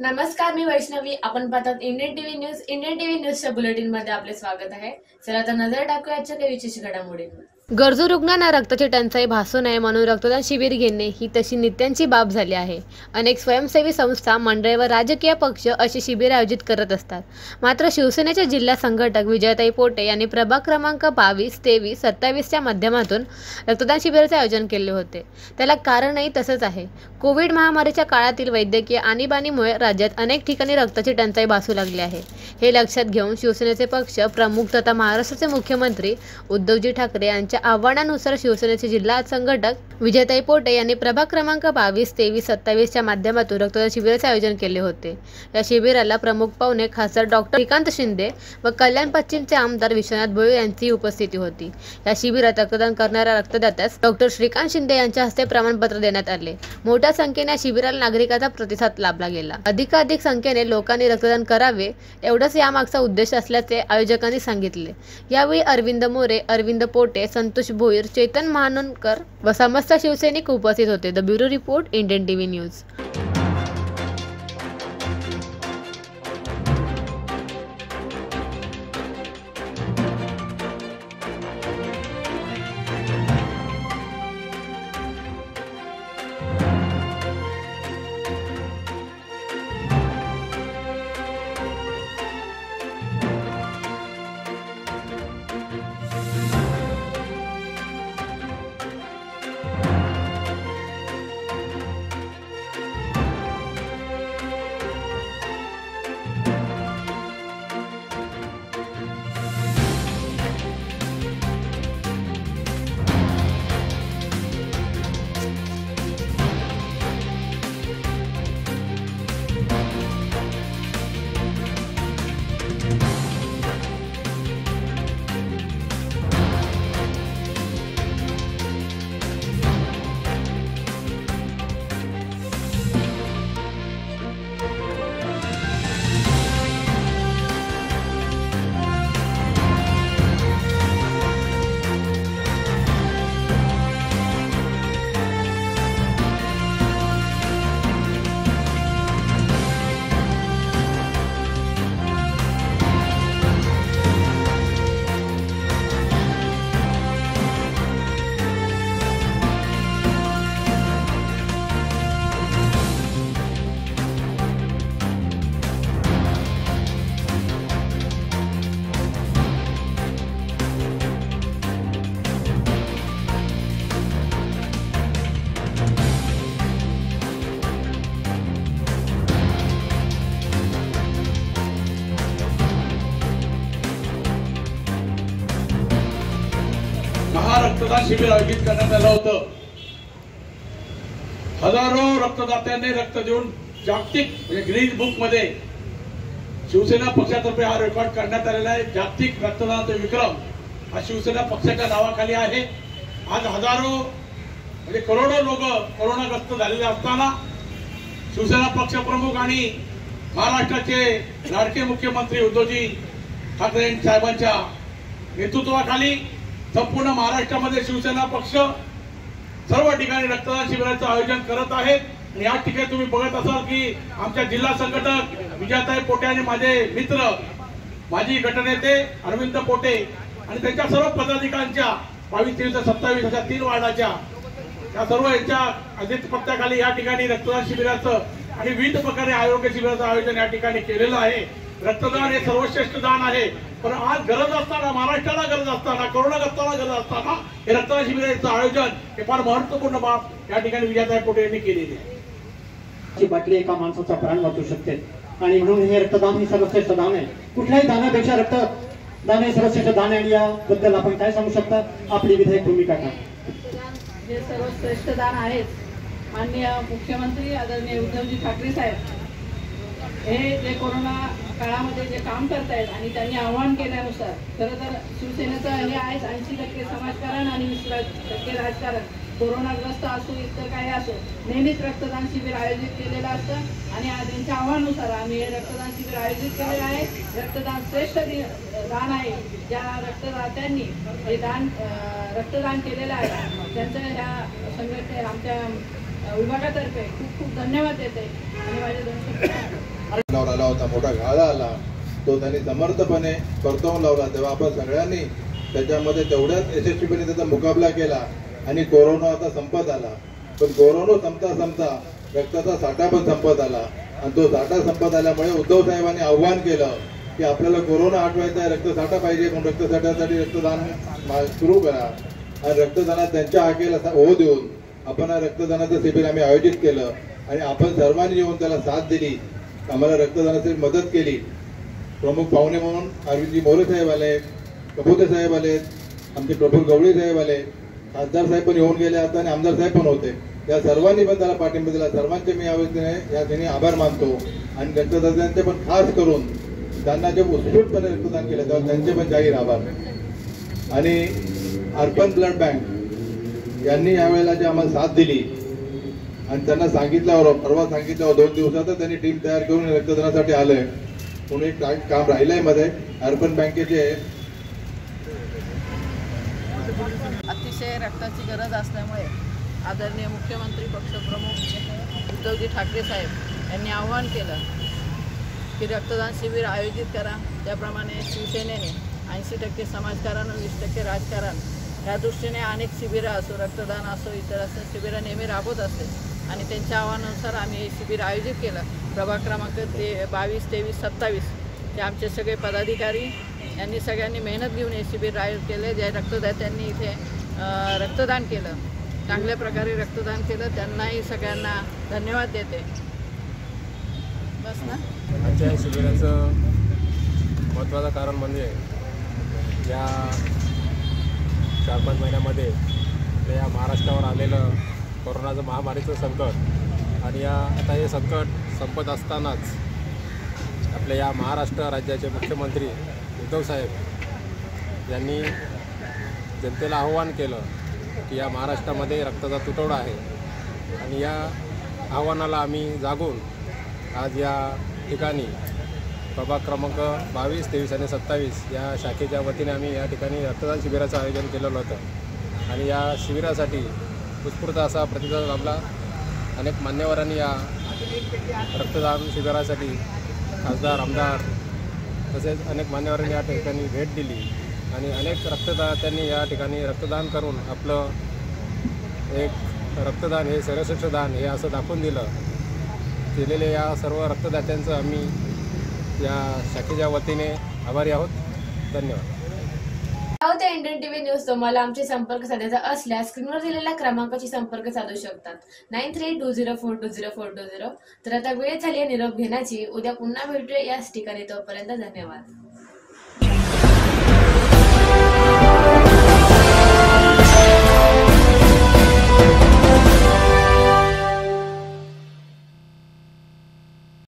नमस्कार, मी वैष्णवी. आपण पाहतात Indian TV news. Indian TV न्यूजच्या बुलेटिन मध्ये आपले स्वागत आहे. चला तर नजर टाकूया आजच्या काही विशेष घडामोडींवर. गरजू रुग्णांना रक्ताची टंचाई भासू नये म्हणून रक्तदान शिबिर घेणे ही तशी नित्यांची बाब झाली आहे. अनेक स्वयंसेवी संस्था, मंडळे व राजकीय पक्ष अशी शिबिर आयोजित करत असतात. मात्र शिवसेनेचे जिल्हा संघटक विजयाताई पोटे यांनी प्रभाग क्रमांक 22, 23, 27च्या माध्यमातून रक्तदान शिबिराचे आयोजन केले होते. त्याला कारणही तसंच आहे. कोविड महामारीच्या काळातील वैद्यकीय आणीबाणीमुळे राज्यात अनेक ठिकाणी रक्ताची टंचाई भासू लागली आहे. हे लक्षात घेऊन शिवसेनेचे पक्ष प्रमुख तथा महाराष्ट्राचे मुख्यमंत्री उद्धवजी ठाकरे यांच्या आव्हानानुसार शिवसेनेचे जिल्हा संघटक विजयाताई पोटे यांनी प्रभाग क्रमांक 22, 23, 27च्या माध्यमातून रक्तदान शिबिराचे आयोजन केले होते. या शिबिराला प्रमुख पाहुणे खासदार डॉक्टर श्रीकांत शिंदे व कल्याण पश्चिमचे आमदार विश्वनाथ भोये यांची उपस्थिती होती. या शिबिरात रक्तदान करणाऱ्या रक्तदात्यास डॉक्टर श्रीकांत शिंदे यांच्या हस्ते प्रमाणपत्र देण्यात आले. मोठ्या संख्येने या शिबिराला नागरिकांचा प्रतिसाद लाभला गेला. अधिकाधिक संख्येने लोकांनी रक्तदान करावे एवढाच यामागचा उद्देश असल्याचे आयोजकांनी सांगितले. यावेळी अरविंद मोरे, अरविंद पोटे, संतोष भोईर, चेतन महानोनकर व समस्त शिवसैनिक उपस्थित होते. The bureau report, Indian TV news. रक्तदान शिबिर आयोजित करण्यात आलं होतं. हजारो रक्तदात्यांनी रक्त देऊन जागतिक म्हणजे गिनीज बुक मध्ये शिवसेना पक्षातर्फे हा रेकॉर्ड करण्यात आलेला आहे. जागतिक रक्तदानाचा विक्रम हा शिवसेना पक्षाच्या नावाखाली आहे. आज हजारो म्हणजे करोडो लोक कोरोनाग्रस्त झालेले असताना शिवसेना पक्ष प्रमुख आणि महाराष्ट्राचे लाडके मुख्यमंत्री उद्धवजी ठाकरे साहेबांच्या नेतृत्वाखाली संपूर्ण महाराष्ट्रामध्ये शिवसेना पक्ष सर्व ठिकाणी रक्तदान शिबिराचं आयोजन करत आहेत. आणि या ठिकाणी तुम्ही बघत असाल की आमच्या जिल्हा संघटक विजयाताई पोटे आणि माझे मित्र माजी गटनेते अरविंद पोटे आणि त्यांच्या सर्व पदाधिकाऱ्यांच्या 22, 23, 27 अशा 3 वार्डाच्या या सर्व यांच्या अध्यक्षपदाखाली या ठिकाणी रक्तदान शिबिराचं आणि विविध प्रकारे आरोग्य शिबिराचं आयोजन या ठिकाणी केलेलं आहे. रक्तदान हे सर्वश्रेष्ठ दान आहे. पण आज गरज असताना, महाराष्ट्राला गरज असताना, कोरोनाग्रस्तांना गरज असताना हे रक्तदान शिबिराचं आयोजन हे फार महत्वपूर्ण बाब या ठिकाणी विजयाताई पोटे यांनी केलेली आहे. बाटली एका माणसाचा प्राण वाचू शकते आणि म्हणून हे रक्तदान हे सर्वश्रेष्ठ दान आहे. कुठल्याही दानापेक्षा रक्तदान हे सर्वश्रेष्ठ दान आहे. याबद्दल आपण काय सांगू शकता? आपली विधायक भूमिका काय? हे सर्वश्रेष्ठ दान आहे. माननीय मुख्यमंत्री आदरणीय उद्धवजी ठाकरे साहेब हे जे कोरोना काळामध्ये जे काम करतायत आणि त्यांनी आवाहन केल्यानुसार खरं तर शिवसेनेचं हे आहे 80% समाजकारण आणि 20% राजकारण. कोरोनाग्रस्त असो इतर काही असो नेहमीच रक्तदान शिबिर आयोजित केलेलं असतं आणि त्यांच्या आव्हानानुसार आम्ही हे रक्तदान शिबिर आयोजित केलेलं आहे. रक्तदान श्रेष्ठ दान आहे. ज्या रक्तदात्यांनी हे रक्तदान केलेलं आहे त्यांचं ह्या संघटने आमच्या विभागातर्फे खूप खूप धन्यवाद देते आणि माझे 2 शब्द आला होता, मोठा घाला आला, तो त्यांनी समर्थपणे परतवून लावला. तेव्हा आपण सगळ्यांनी त्याच्यामध्ये तेवढ्याच यशस्वीपणे त्याचा मुकाबला केला आणि कोरोना आता संपत आला. पण कोरोना संपता संपता रक्ताचा साठा पण संपत आला आणि तो साठा संपत आल्यामुळे उद्धव साहेबांनी आव्हान केलं की आपल्याला कोरोना हटवायचा आहे, रक्तसाठा पाहिजे, म्हणून रक्तसाठ्यासाठी रक्तदान सुरू करा. आणि रक्तदानात त्यांच्या हाकेला हो देऊन आपण रक्तदानाचं शिबिर आम्ही आयोजित केलं आणि आपण सर्वांनी येऊन त्याला साथ दिली, आम्हाला रक्तदानाची मदत केली. प्रमुख पाहुणे म्हणून अरविंदजी मोरे साहेब आले, कपोते साहेब आले, आमचे प्रफुल्ल गवळी साहेब आले, खासदार साहेब पण येऊन गेले आता आणि आमदार साहेब पण होते. त्या सर्वांनी पण त्याला पाठिंबा दिला. सर्वांचे मी यावेळी आभार मानतो आणि रक्तदात्यांचे पण खास करून त्यांना जे उत्स्फूर्तपणे रक्तदान केलं तेव्हा त्यांचे पण जाहीर आभार. आणि अर्बन ब्लड बँक यांनी यावेळेला जे आम्हाला साथ दिली आणि त्यांना सांगितल्यावर परवा सांगितल्यावर 2 दिवसातच त्यांनी टीम तयार करून रक्तदानासाठी आलंय. म्हणून एक काम राहिलंय मध्ये अर्बन बँकेचे अतिशय रक्ताची गरज असल्यामुळे आदरणीय मुख्यमंत्री पक्षप्रमुख उद्धवजी ठाकरे साहेब यांनी आवाहन केलं की रक्तदान शिबिर आयोजित करा. त्याप्रमाणे शिवसेनेने 80% समाजकारण आणि 20% राजकारण या दृष्टीने अनेक शिबिरं असो, रक्तदान असो, इतर असो शिबिरं नेहमी राबवत असते आणि त्यांच्या आव्हानानुसार आम्ही हे शिबिर आयोजित केलं. प्रभाग क्रमांक 22, 23, 27 ते आमचे सगळे पदाधिकारी यांनी सगळ्यांनी मेहनत घेऊन हे शिबिर आयोजित केले. जे रक्तदात्यांनी इथे रक्तदान केलं, चांगल्या प्रकारे रक्तदान केलं, त्यांनाही सगळ्यांना धन्यवाद देते. बस ना. आजच्या या शिबिराचं महत्त्वाचं कारण म्हणजे या 4-5 महिन्यामध्ये या महाराष्ट्रावर आलेलं कोरोनाचं महामारीचं संकट आणि आता हे संकट संपत असतानाच आपल्या या महाराष्ट्र राज्याचे मुख्यमंत्री उद्धव साहेब यांनी जनतेला आव्हान केलं की या महाराष्ट्रामध्ये रक्ताचा तुटवडा आहे आणि या आव्हानाला आम्ही जागून आज या ठिकाणी प्रभाग क्रमांक 22, 23 आणि 27 या शाखेच्या वतीने आम्ही या ठिकाणी रक्तदान शिबिराचं आयोजन केलेलं होतं आणि या शिबिरासाठी उत्स्फूर्त असा प्रतिसाद लाभला. अनेक मान्यवरांनी या रक्तदान शिबिरासाठी खासदार, आमदार तसेच अनेक मान्यवरांनी या ठिकाणी भेट दिली आणि अनेक रक्तदात्यांनी या ठिकाणी रक्तदान करून आपलं एक रक्तदान हे सर्वश्रेष्ठ दान हे असं दाखवून दिलं. केलेल्या या सर्व रक्तदात्यांचं आम्ही या शाखेच्या वतीने आभारी आहोत. धन्यवाद. होते इंडियन टीव्ही न्यूज. तुम्हाला आमचे संपर्क साधायचा असल्यास स्क्रीनवर दिलेल्या क्रमांकाशी संपर्क साधू शकतात 9320420420. तर आता वेळ झाली निरोप घेण्याची. उद्या पुन्हा भेटूया याच ठिकाणी. तोपर्यंत धन्यवाद.